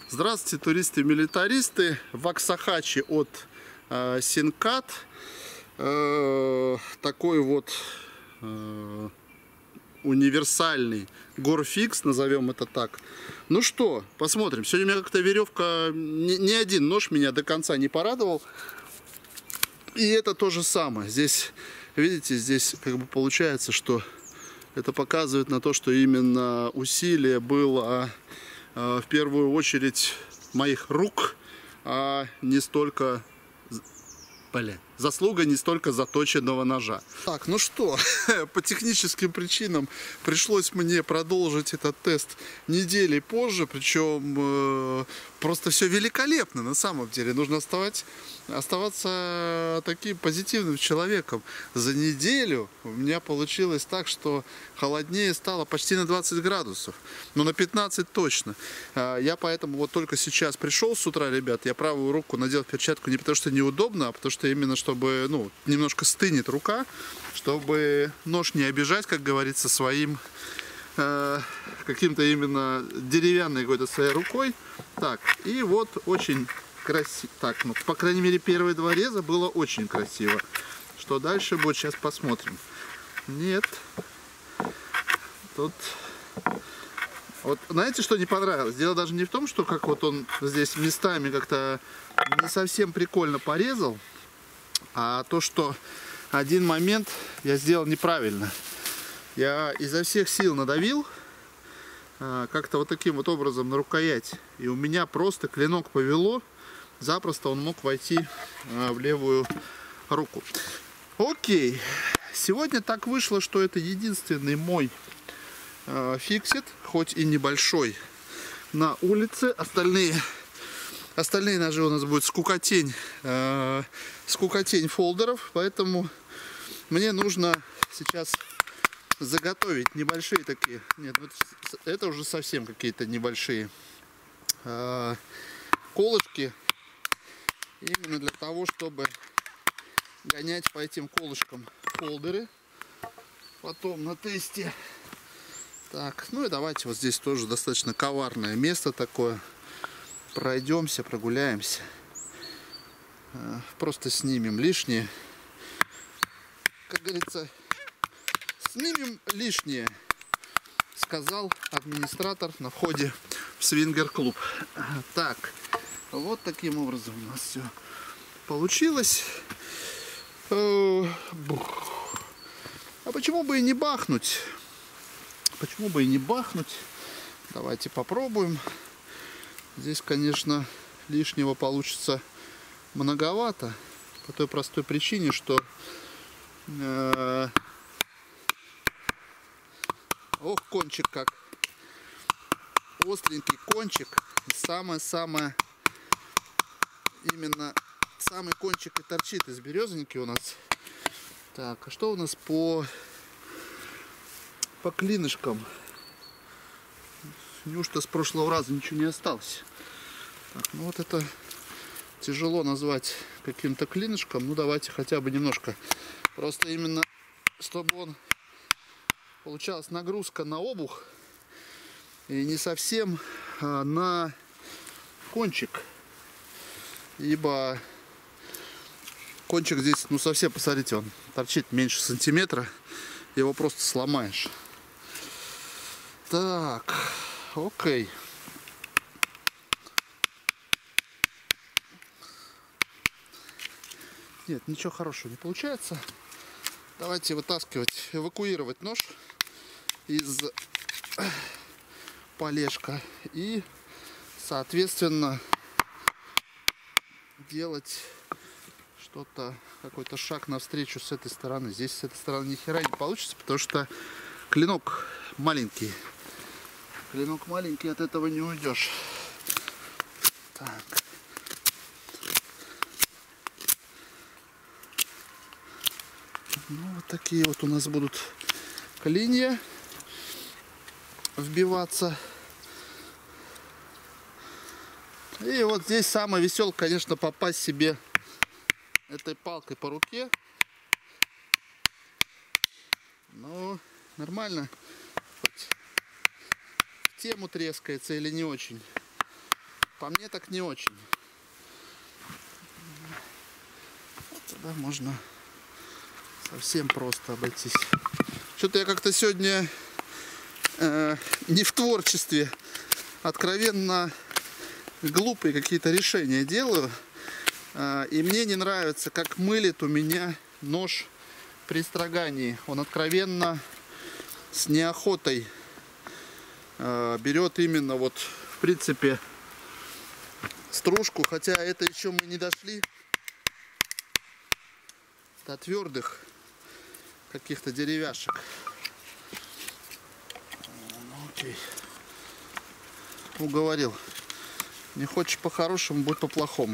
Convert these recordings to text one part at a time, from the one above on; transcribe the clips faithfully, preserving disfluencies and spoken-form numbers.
Здравствуйте, туристы и милитаристы. Ваксахачи от э, Синкат. Э, такой вот э, универсальный горфикс, назовем это так. Ну что, посмотрим. Сегодня у меня как-то веревка, ни, ни один нож меня до конца не порадовал. И это то же самое. Здесь, видите, здесь как бы получается, что это показывает на то, что именно усилие было в первую очередь моих рук, а не столько, блин, заслуга не столько заточенного ножа. Так, ну что, по техническим причинам пришлось мне продолжить этот тест недели позже, причем э, просто все великолепно на самом деле. Нужно оставать, оставаться таким позитивным человеком. За неделю у меня получилось так, что холоднее стало почти на двадцать градусов, но на пятнадцать точно. Я поэтому вот только сейчас пришел с утра, ребят, я правую руку надел перчатку не потому что неудобно, а потому что именно чтобы, ну, немножко стынет рука, чтобы нож не обижать, как говорится, своим э, каким-то именно деревянной какой-то своей рукой. Так, и вот очень красиво. Так, ну, по крайней мере, первые два реза было очень красиво. Что дальше будет, сейчас посмотрим. Нет. Тут... Вот знаете, что не понравилось? Дело даже не в том, что как вот он здесь местами как-то не совсем прикольно порезал, а то, что один момент я сделал неправильно. Я изо всех сил надавил как-то вот таким вот образом на рукоять, и у меня просто клинок повело, запросто он мог войти в левую руку. Окей, сегодня так вышло, что это единственный мой фиксит, хоть и небольшой, на улице. Остальные, остальные ножи у нас будет скукотень, э, скукотень фолдеров, поэтому мне нужно сейчас заготовить небольшие такие, нет, вот это уже совсем какие-то небольшие э, колышки, именно для того, чтобы гонять по этим колышкам фолдеры потом на тесте. Так, ну и давайте вот здесь тоже достаточно коварное место такое. Пройдемся, прогуляемся. Просто снимем лишнее. Как говорится, снимем лишнее, сказал администратор на входе в свингер-клуб. Так, вот таким образом у нас все получилось. А почему бы и не бахнуть? Почему бы и не бахнуть? Давайте попробуем. Здесь, конечно, лишнего получится многовато. По той простой причине, что... Э, ох, кончик как. Остренький кончик. Самое-самое... Именно самый кончик и торчит из березоньки у нас. Так, а что у нас по... По клинышкам? Неужто с прошлого раза ничего не осталось? Так, ну вот это тяжело назвать каким-то клинышком. Ну давайте хотя бы немножко. Просто именно, чтобы он получалась нагрузка на обух и не совсем а, на кончик. Ибо кончик здесь, ну совсем, посмотрите, он торчит меньше сантиметра. Его просто сломаешь. Так, окей. Нет, ничего хорошего не получается. Давайте вытаскивать, эвакуировать нож из полежка и, соответственно, делать что-то, какой-то шаг навстречу с этой стороны. Здесь с этой стороны ни хера не получится, потому что клинок маленький. Клинок маленький, от этого не уйдешь. Так. Ну, вот такие вот у нас будут клинья вбиваться. И вот здесь самое веселое, конечно, попасть себе этой палкой по руке. Ну, нормально. Хоть тему трескается или не очень. По мне так не очень. Вот тогда можно совсем просто обойтись. Что-то я как-то сегодня э, не в творчестве, откровенно глупые какие-то решения делаю. Э, и мне не нравится, как мылит у меня нож при строгании. Он откровенно с неохотой э, берет именно вот, в принципе, стружку. Хотя это еще мы не дошли до твердых каких-то деревяшек. Ну, окей. Уговорил. Не хочешь по-хорошему, будь по-плохому.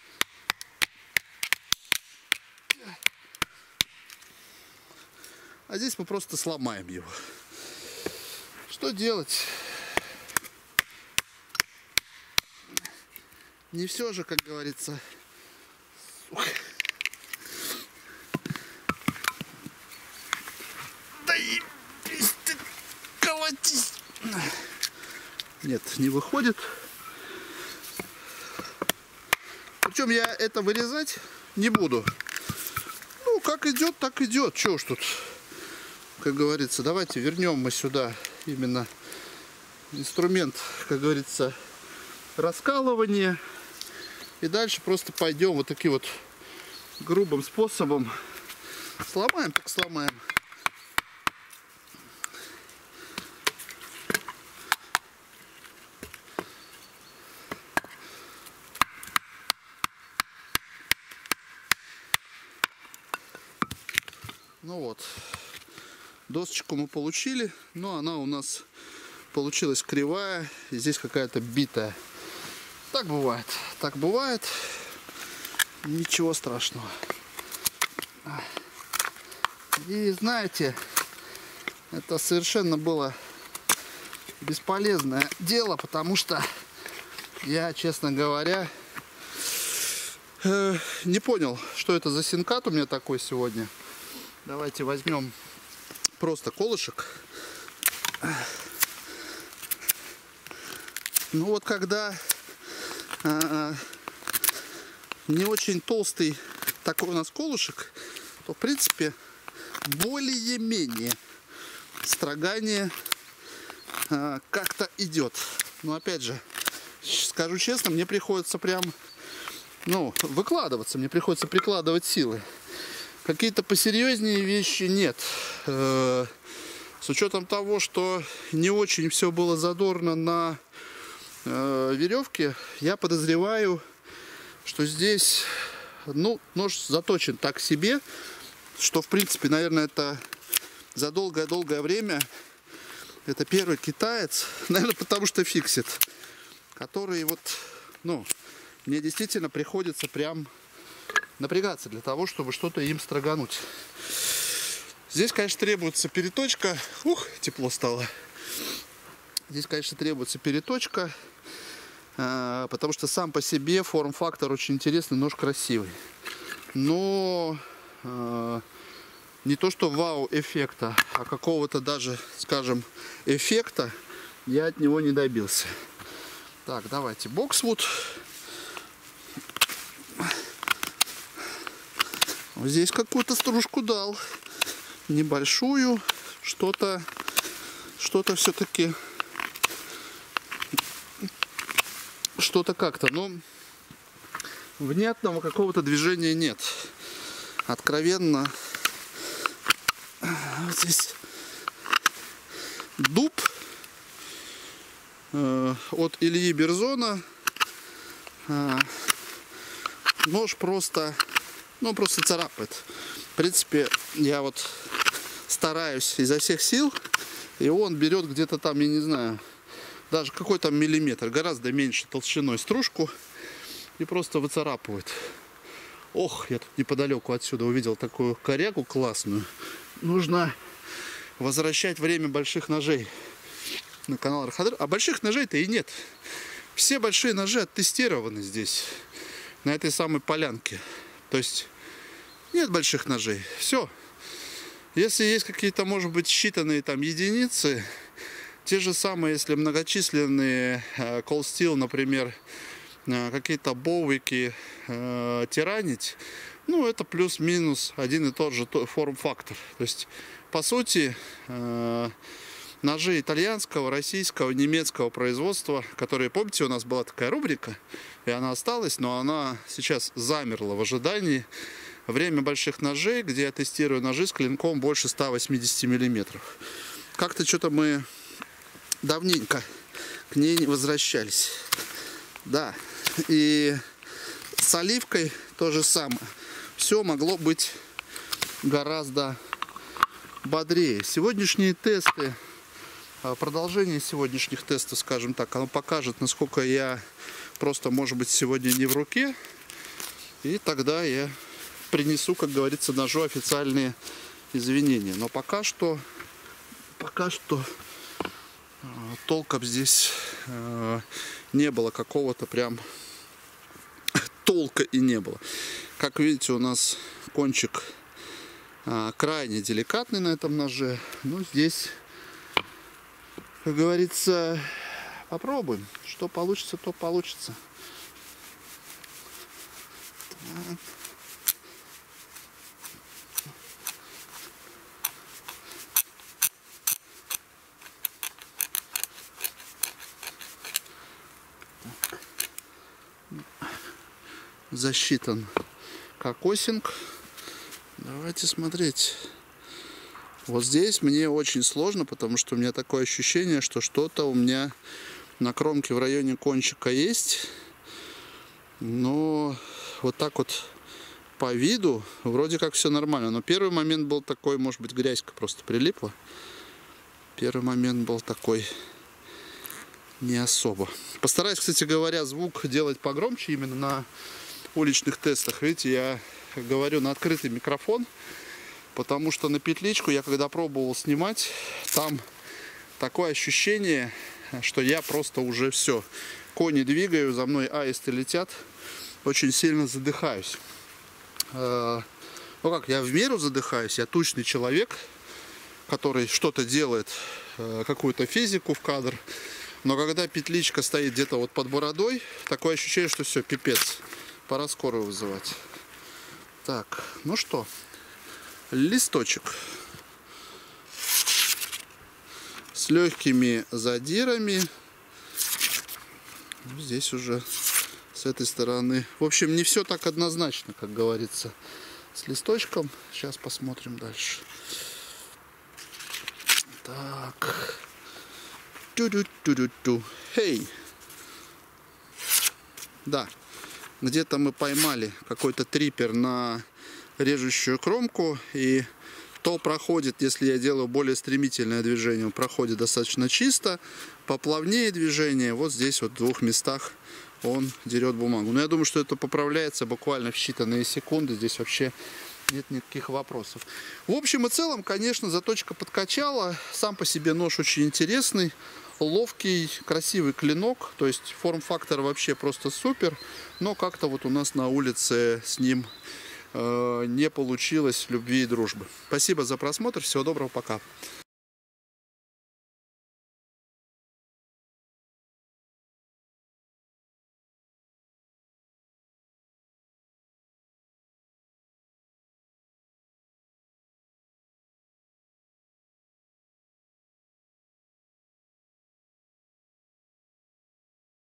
А здесь мы просто сломаем его. Что делать? Не все же, как говорится. Да и колотись. Нет, не выходит. Причем я это вырезать не буду. Ну, как идет, так идет. Чего уж тут, как говорится. Давайте вернем мы сюда именно инструмент, как говорится, раскалывания. И дальше просто пойдем вот таким вот грубым способом. Сломаем, так сломаем. Ну вот, досочку мы получили, но она у нас получилась кривая, и здесь какая-то битая. Так бывает, так бывает, ничего страшного. И знаете, это совершенно было бесполезное дело, потому что я, честно говоря, не понял, что это за синкат у меня такой сегодня. Давайте возьмем просто колышек. Ну вот когда а, не очень толстый такой у нас колышек, то в принципе более-менее строгание а, как-то идет. Но опять же, скажу честно, мне приходится прям, ну, выкладываться, мне приходится прикладывать силы. Какие-то посерьезнее вещи нет. С учетом того, что не очень все было задорно на веревке, я подозреваю, что здесь, ну, нож заточен так себе, что в принципе, наверное, это за долгое-долгое время это первый китаец, наверное, потому что фиксит, который вот, ну, мне действительно приходится прям напрягаться для того, чтобы что-то им строгануть. Здесь, конечно, требуется переточка. Ух, тепло стало. Здесь, конечно, требуется переточка, потому что сам по себе форм-фактор очень интересный, нож красивый. Но не то что вау-эффекта, а какого-то даже, скажем, эффекта я от него не добился. Так, давайте боксвуд. Здесь какую-то стружку дал, небольшую, что-то, что-то все-таки, что-то как-то, но внятного какого-то движения нет. Откровенно, вот здесь дуб э, от Ильи Берзона, э, нож просто... Ну, просто царапает. В принципе, я вот стараюсь изо всех сил, и он берет где-то там, я не знаю, даже какой там миллиметр, гораздо меньше толщиной стружку, и просто выцарапывает. Ох, я тут неподалеку отсюда увидел такую корягу классную. Нужно возвращать время больших ножей на канал Архадыр. А больших ножей-то и нет. Все большие ножи оттестированы здесь, на этой самой полянке. То есть нет больших ножей. Все. Если есть какие-то, может быть, считанные там единицы, те же самые, если многочисленные Cold Steel, например, какие-то боувики э, тиранить, ну, это плюс-минус один и тот же форм-фактор. То есть, по сути, э, ножи итальянского, российского, немецкого производства, которые, помните, у нас была такая рубрика, и она осталась, но она сейчас замерла в ожидании. Время больших ножей, где я тестирую ножи с клинком больше ста восьмидесяти миллиметров. Как-то что-то мы давненько к ней не возвращались. Да, и с оливкой то же самое. Все могло быть гораздо бодрее. Сегодняшние тесты, продолжение сегодняшних тестов, скажем так, оно покажет, насколько я просто, может быть, сегодня не в руке. И тогда я принесу, как говорится, ножу официальные извинения. Но пока что, пока что э, толком здесь э, не было какого-то прям толка и не было. Как видите, у нас кончик э, крайне деликатный на этом ноже. Ну, здесь, как говорится, попробуем. Что получится, то получится. Так. Засчитан кокосинг. Давайте смотреть. Вот здесь мне очень сложно, потому что у меня такое ощущение, что что-то у меня на кромке в районе кончика есть. Но вот так вот по виду вроде как все нормально. Но первый момент был такой, может быть, грязька просто прилипла. Первый момент был такой не особо. Постараюсь, кстати говоря, звук делать погромче именно на уличных тестах. Видите, я говорю на открытый микрофон, потому что на петличку я когда пробовал снимать, там такое ощущение, что я просто уже все, кони двигаю, за мной аисты летят, очень сильно задыхаюсь. Ну как, я в меру задыхаюсь, я тучный человек, который что-то делает, какую-то физику в кадр, но когда петличка стоит где-то вот под бородой, такое ощущение, что все, пипец. Пора скорую вызывать. Так, ну что, листочек с легкими задирами. Здесь уже с этой стороны. В общем, не все так однозначно, как говорится, с листочком. Сейчас посмотрим дальше. Так. Ту-ду-ту-ду-ту. Хей. Да. Где-то мы поймали какой-то триппер на режущую кромку, и то проходит, если я делаю более стремительное движение, он проходит достаточно чисто, поплавнее движение, вот здесь вот в двух местах он дерет бумагу. Но я думаю, что это поправляется буквально в считанные секунды, здесь вообще нет никаких вопросов. В общем и целом, конечно, заточка подкачала, сам по себе нож очень интересный, ловкий, красивый клинок, то есть форм-фактор вообще просто супер, но как-то вот у нас на улице с ним э, не получилось любви и дружбы. Спасибо за просмотр, всего доброго, пока.